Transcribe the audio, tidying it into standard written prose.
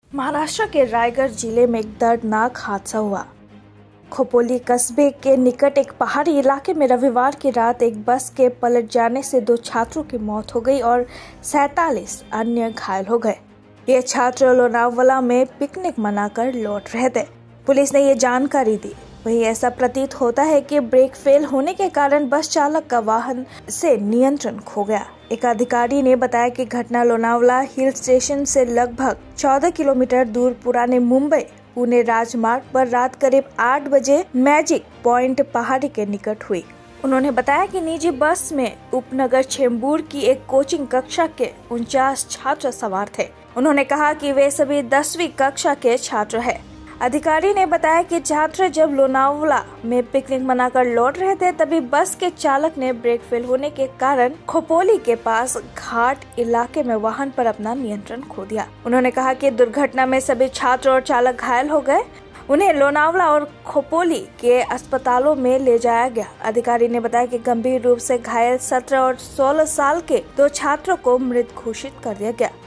महाराष्ट्र के रायगढ़ जिले में एक दर्दनाक हादसा हुआ। खोपोली कस्बे के निकट एक पहाड़ी इलाके में रविवार की रात एक बस के पलट जाने से 2 छात्रों की मौत हो गई और 47 अन्य घायल हो गए। ये छात्र लोनावला में पिकनिक मनाकर लौट रहे थे। पुलिस ने ये जानकारी दी। वहीं ऐसा प्रतीत होता है कि ब्रेक फेल होने के कारण बस चालक का वाहन से नियंत्रण खो गया। एक अधिकारी ने बताया कि घटना लोनावला हिल स्टेशन से लगभग 14 किलोमीटर दूर पुराने मुंबई पुणे राजमार्ग पर रात करीब 8 बजे मैजिक पॉइंट पहाड़ी के निकट हुई। उन्होंने बताया कि निजी बस में उपनगर चेंबूर की एक कोचिंग कक्षा के 49 छात्र सवार थे। उन्होंने कहा कि वे सभी 10वीं कक्षा के छात्र हैं। अधिकारी ने बताया कि छात्र जब लोनावला में पिकनिक मनाकर लौट रहे थे तभी बस के चालक ने ब्रेक फेल होने के कारण खोपोली के पास घाट इलाके में वाहन पर अपना नियंत्रण खो दिया। उन्होंने कहा कि दुर्घटना में सभी छात्र और चालक घायल हो गए। उन्हें लोनावला और खोपोली के अस्पतालों में ले जाया गया। अधिकारी ने बताया कि गंभीर रूप से घायल 17 और 16 साल के 2 छात्रों को मृत घोषित कर दिया गया।